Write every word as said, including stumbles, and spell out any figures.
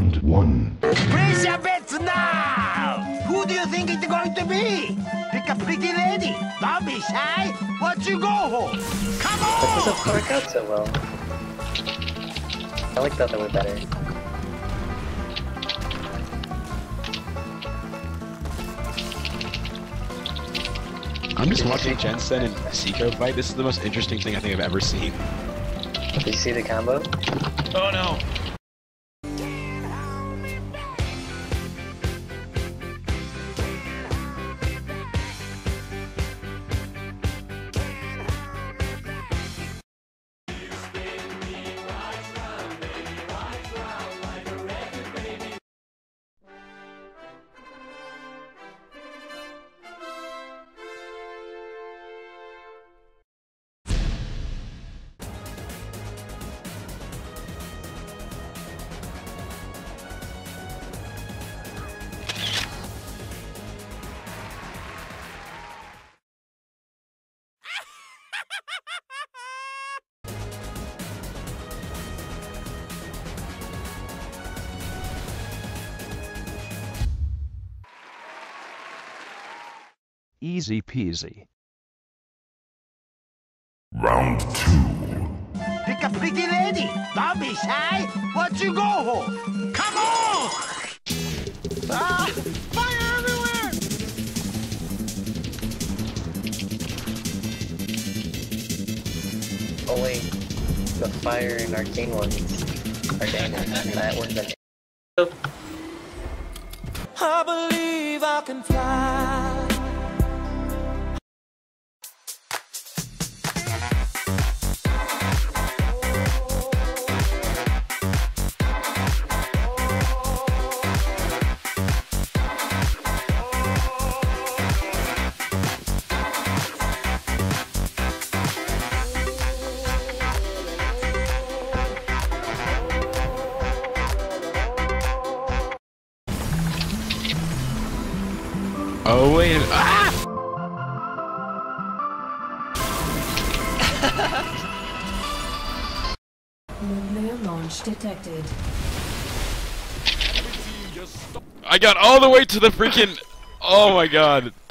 Round one. Place your bets now! Who do you think it's going to be? Pick a pretty lady. Don't be shy. What you go for? Come on! That doesn't work out so well. I like the other way better. I'm just watching Jensen and Seiko fight. This is the most interesting thing I think I've ever seen. Did you see the combo? Oh no! Easy peasy. Round two. Pick a pretty lady. Don't be shy. What you go for? Come on! Ah! Fire everywhere! Oh wait, the fire and arcane ones are damaged, and that one's an. I believe I can fly. Oh wait! Ah! Nuclear launch detected. I got all the way to the freaking. Oh my god!